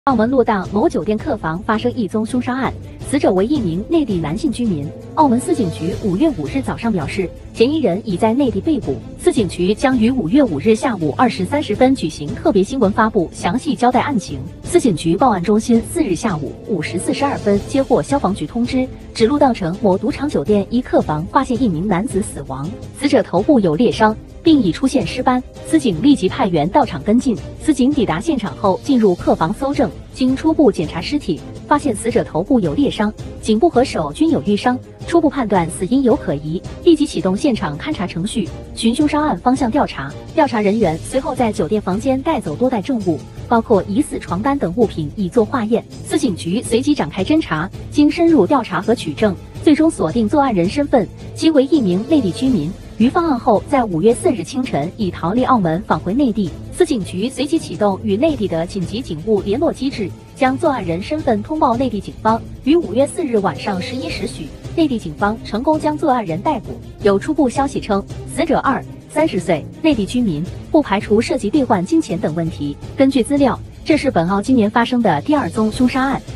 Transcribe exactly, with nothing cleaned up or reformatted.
澳门路档某酒店客房发生一宗凶杀案，死者为一名内地男性居民。澳门司警局五月五日早上表示，嫌疑人已在内地被捕。司警局将于五月五日下午二时三十分举行特别新闻发布，详细交代案情。司警局报案中心四日下午五时四十二分接获消防局通知，指鹿稻城某赌场酒店一客房发现一名男子死亡，死者头部有裂伤，并已出现尸斑。司警立即派员到场跟进。司警抵达现场后，进入客房搜证，经初步检查尸体，发现死者头部有裂伤，颈部和手均有淤伤，初步判断死因有可疑，立即启动现场勘查程序，循凶杀案方向调查。调查人员随后在酒店房间带走多袋证物，包括疑似床单等物品，以作化验。司警局随即展开侦查，经深入调查和取证，最终锁定作案人身份，其为一名内地居民。于犯案后，在五月四日清晨已逃离澳门返回内地。司警局随即启动与内地的紧急警务联络机制，将作案人身份通报内地警方。于五月四日晚上十一时许，内地警方成功将作案人逮捕。有初步消息称，死者二三十岁，内地居民，不排除涉及兑换金钱等问题。根据资料，这是本澳今年发生的第二宗凶杀案。